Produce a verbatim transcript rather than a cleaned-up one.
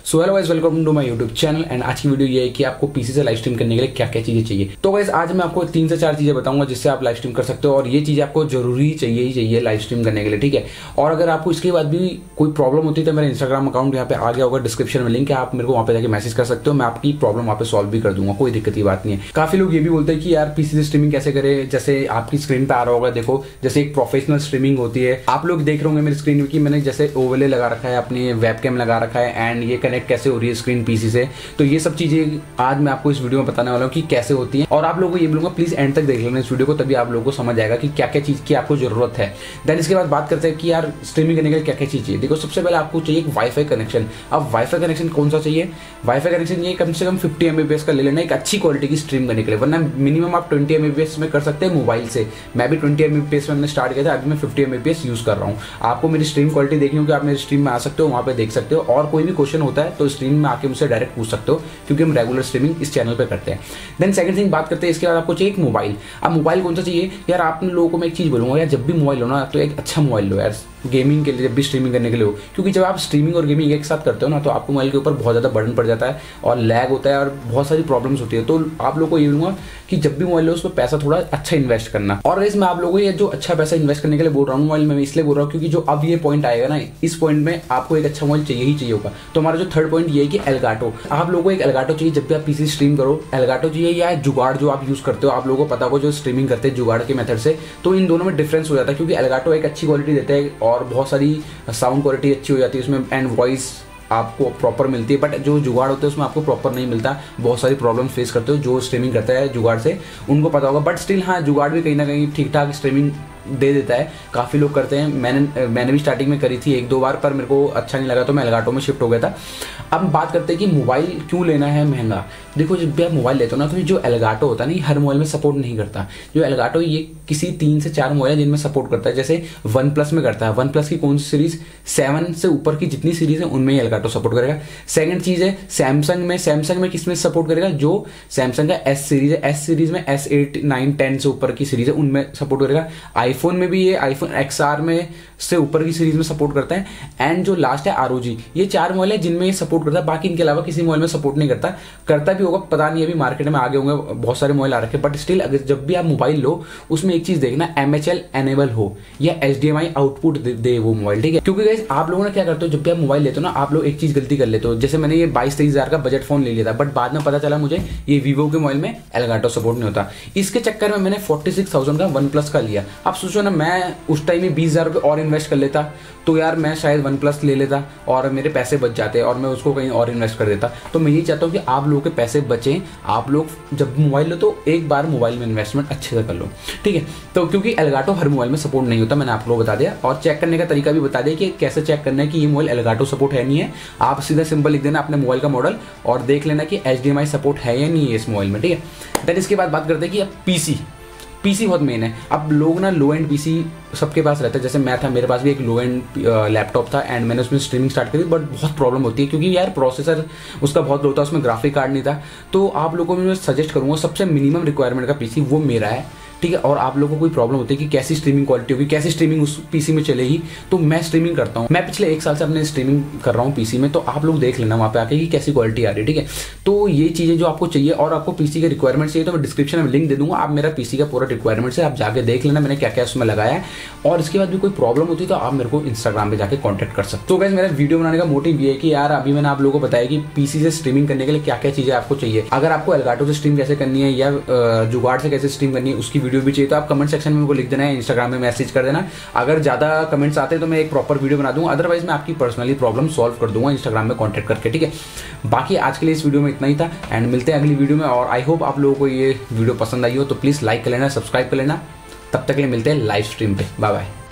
So hello guys, welcome to my YouTube channel. And आज की video ये है कि आपको पीसी से लाइव स्ट्रीम करने के लिए क्या क्या चीजें चाहिए। तो गाइस आज मैं आपको तीन से चार चीजें बताऊंगा जिससे आप लाइव स्ट्रीम कर सकते हो, और ये चीजें आपको जरूरी चाहिए ही चाहिए लाइव स्ट्रीम करने के लिए, ठीक है। और अगर आपको इसके बाद भी कोई प्रॉब्लम होती है तो मेरा इंस्टाग्राम अकाउंट यहाँ पे आ गया होगा डिस्क्रिप्शन में लिंक है, आप मेरे को वहाँ पे जाकर मैसेज कर सकते हो, मैं आपकी प्रॉब्लम वहाँ पे सॉल्व भी कर दूंगा, कोई दिक्कत की बात नहीं है। काफी लोग ये भी बोलते हैं कि यार पीसी से स्ट्रीमिंग कैसे करें, जैसे आपकी स्क्रीन पे आ रहा होगा, देखो जैसे एक प्रोफेशनल स्ट्रीमिंग होती है। आप लोग देख रहे होंगे मेरी स्क्रीन में कि मैंने जैसे ओवरले लगा रखा है, अपनी वेबकैम लगा रखा है, एंड ये कनेक्ट कैसे हो रही है स्क्रीन पीसी से। तो ये सब चीजें आज मैं आपको इस वीडियो में बताने वाला हूँ कि कैसे होती हैं। और आप लोगों को ये बोलूंगा प्लीज एंड तक देख लेना इस वीडियो को, तभी आप लोगों को समझ आएगा कि क्या क्या चीज की आपको जरूरत है। देन इसके बाद बात करते हैं कि यार स्ट्रीमिंग करने के लिए क्या क्या चीज चाहिए। देखो सबसे पहले आपको चाहिए एक वाईफाई कनेक्शन। अब वाईफाई कनेक्शन कौन सा चाहिए? वाईफाई कनेक्शन ये कम से कम फिफ्टी एमबीपीएस का ले लेना, एक अच्छी क्वालिटी की स्ट्रीम करने के लिए, वरना मिनिमम आप ट्वेंटी एमबीपीएस में कर सकते हैं मोबाइल से। मैं भी ट्वेंटी एमबीपीएस में स्टार्ट किया था, अभी मैं फिफ्टी एमबीपीएस यूज कर रहा हूँ। आपको मेरी स्ट्रीम क्वालिटी देखनी होगी, आप मेरी स्ट्रीम में आ सकते हो, वहाँ पे देख सकते हो, और कोई भी क्वेश्चन होता है तो स्ट्रीम में आके मुझसे डायरेक्ट पूछ सकते हो, क्योंकि हम रेगुलर स्ट्रीमिंग इस चैनल पे करते हैं। देन सेकंड थिंग बात करते हैं, इसके बाद आपको चाहिए एक मोबाइल। अब मोबाइल कौन सा चाहिए यार? आप लोगों को मैं एक चीज बोलूंगा यार, जब भी मोबाइल लो ना तो एक अच्छा मोबाइल लो यार, गेमिंग के लिए, जब भी स्ट्रीमिंग करने के लिए हो, क्योंकि जब आप स्ट्रीमिंग और गेमिंग एक साथ करते हो ना तो आपको मोबाइल के ऊपर बहुत ज़्यादा बर्डन पड़ जाता है और लैग होता है और बहुत सारी प्रॉब्लम्स होती है। तो आप लोगों को ये बोलूंगा कि जब भी मोबाइल लो उसमें पैसा थोड़ा अच्छा इन्वेस्ट करना। और इस मैं आप लोगों को ये जो अच्छा पैसा इन्वेस्ट करने के लिए बोल रहा हूँ मोबाइल में, मैं इसलिए बोल रहा हूँ क्योंकि जो अब ये पॉइंट आएगा ना, इस पॉइंट में आपको एक अच्छा मोबाइल चाहिए ही चाहिए होगा। तो हमारा जो थर्ड पॉइंट ये है कि एलगाटो। आप लोगों को एक एलगाटो चाहिए जब भी आप पीसी स्ट्रीम करो, एलगाटो चाहिए या जुगाड़ जो आप यूज करते हो। आप लोगों को पता हो जो स्ट्रीमिंग करते हैं जुगाड़ के मेथड से, तो इन दोनों में डिफरेंस हो जाता है, क्योंकि एलगाटो एक अच्छी क्वालिटी देता है और बहुत सारी साउंड क्वालिटी अच्छी हो जाती है उसमें, एंड वॉइस आपको प्रॉपर मिलती है। बट जो जुगाड़ होते हैं उसमें आपको प्रॉपर नहीं मिलता, बहुत सारी प्रॉब्लम फेस करते हो। जो स्ट्रीमिंग करता है जुगाड़ से उनको पता होगा, बट स्टिल हाँ जुगाड़ भी कहीं ना कहीं ठीक ठाक स्ट्रीमिंग दे देता है, काफ़ी लोग करते हैं। मैंने मैंने भी स्टार्टिंग में करी थी एक दो बार, पर मेरे को अच्छा नहीं लगा तो मैं एलगाटो में शिफ्ट हो गया था। अब बात करते हैं कि मोबाइल क्यों लेना है महंगा। देखो जब भी आप मोबाइल लेते हो ना तो जो एलगाटो होता है ना, हर मोबाइल में सपोर्ट नहीं करता। जो एलगाटो ये किसी तीन से चार मोबाइल है जिनमें सपोर्ट करता है, जैसे वन प्लस में करता है। वन प्लस की कौन सी सीरीज, सेवन से ऊपर की जितनी सीरीज है उनमें ही एलगाटो सपोर्ट करेगा। सेकंड चीज है सैमसंग में, सैमसंग में किसमें सपोर्ट करेगा? जो सैमसंग का एस सीरीज है, एस सीरीज में एस एट नाइन टेन से ऊपर की सीरीज है उनमें सपोर्ट करेगा। आईफोन में भी ये आईफोन एक्सआर में से ऊपर की सीरीज में सपोर्ट करता है। एंड जो लास्ट है आरओजी, ये चार मोबाइल है जिनमें ये सपोर्ट करता है, बाकी इनके अलावा किसी मोबाइल में सपोर्ट नहीं करता। करता भी होगा पता नहीं, अभी मार्केट में आगे होंगे, बहुत सारे मोबाइल आ रखे, बट स्टिल अगर जब भी आप मोबाइल लो उसमें एक चीज देखना, एमएचएल एनेबल हो या एचडीएमआई आउटपुट दे, दे वो मोबाइल, ठीक है। क्योंकि गाइस आप लोगों ने क्या करते हो, जब भी आप मोबाइल लेते हो ना, आप लोग एक चीज गलती कर लेते हो। जैसे मैंने ये बाईस तेईस हजार का बजट फोन ले लिया था, बट बाद में पता चला मुझे ये वीवो के मोबाइल में एलगाटो सपोर्ट नहीं होता। इसके चक्कर में मैंने फोर्टी सिक्स थाउजेंड का वन प्लस का लिया। आप सोचो ना, मैं उस टाइम में बीस हजार रुपये और इन्वेस्ट कर लेता तो यार मैं शायद वन प्लस ले लेता और मेरे पैसे बच जाते और मैं उसको कहीं और इन्वेस्ट कर देता। तो मैं ये चाहता हूँ कि आप लोगों के पैसे बचें। आप लोग जब मोबाइल लो तो एक बार मोबाइल में इन्वेस्टमेंट अच्छे से कर लो, ठीक है। तो क्योंकि एलगाटो हर मोबाइल में सपोर्ट नहीं होता, मैंने आप लोगों को बता दिया, और चेक करने का तरीका भी बता दिया कि कैसे चेक करना है कि ये मोबाइल एलगाटो सपोर्ट है नहीं है। आप सीधा सिंपल लिख देना अपने मोबाइल का मॉडल और देख लेना कि एचडीएमआई सपोर्ट है या नहीं है इस मोबाइल में, ठीक है। देन इसके बाद बात करते हैं कि अब पीसी पीसी बहुत मेन है। अब लोग ना लो एंड पीसी सबके पास रहता है, जैसे मैं था, मेरे पास भी एक लो एंड लैपटॉप था एंड मैंने उसमें स्ट्रीमिंग स्टार्ट करी, बट बहुत प्रॉब्लम होती है क्योंकि यार प्रोसेसर उसका बहुत लो था, उसमें ग्राफिक कार्ड नहीं था। तो आप लोगों को मैं सजेस्ट करूंगा सबसे मिनिमम रिक्वायरमेंट का पीसी वो मेरा है, ठीक है। और आप लोगों को कोई प्रॉब्लम होती है कि कैसी स्ट्रीमिंग क्वालिटी होगी, कैसी स्ट्रीमिंग उस पीसी में चलेगी, तो मैं स्ट्रीमिंग करता हूँ, मैं पिछले एक साल से अपने स्ट्रीमिंग कर रहा हूँ पीसी में, तो आप लोग देख लेना वहाँ पे आके कि कैसी क्वालिटी आ रही है, ठीक है। तो ये चीज़ें जो आपको चाहिए, और आपको पीसी के रिक्वायरमेंट चाहिए तो मैं डिस्क्रिप्शन में लिंक दे दूंगा, आप मेरा पीसी का पूरा रिक्वायरमेंट से आप जाके देख लेना मैंने क्या क्या उसमें लगाया है। और इसके बाद भी कोई प्रॉब्लम होती है तो आप मेरे को इंस्टाग्राम पे जाके कॉन्टैक्ट कर सकते हो। तो गाइस मेरा वीडियो बनाने का मोटिव ये है कि यार अभी मैंने आप लोगों को बताया कि पीसी से स्ट्रीमिंग करने के लिए क्या क्या चीज़ें आपको चाहिए। अगर आपको एलगाटो से स्ट्रीम कैसे करनी है या जुगाड़ से कैसे स्ट्रीम करनी है उसकी वीडियो भी चाहिए तो आप कमेंट सेक्शन में मेरे को लिख देना है, इंस्टाग्राम में मैसेज कर देना। अगर ज़्यादा कमेंट्स आते हैं तो मैं एक प्रॉपर वीडियो बना दूंगा, अदरवाइज मैं आपकी पर्सनली प्रॉब्लम सॉल्व कर दूंगा इंस्टाग्राम में कॉन्टैक्ट करके, ठीक है। बाकी आज के लिए इस वीडियो में इतना ही था एंड मिलते हैं अगली वीडियो में। और आई होप आप लोगों को ये वीडियो पसंद आई हो, तो प्लीज़ लाइक कर लेना, सब्सक्राइब कर लेना। तब तक के लिए मिलते हैं लाइव स्ट्रीम पे, बाय बाय।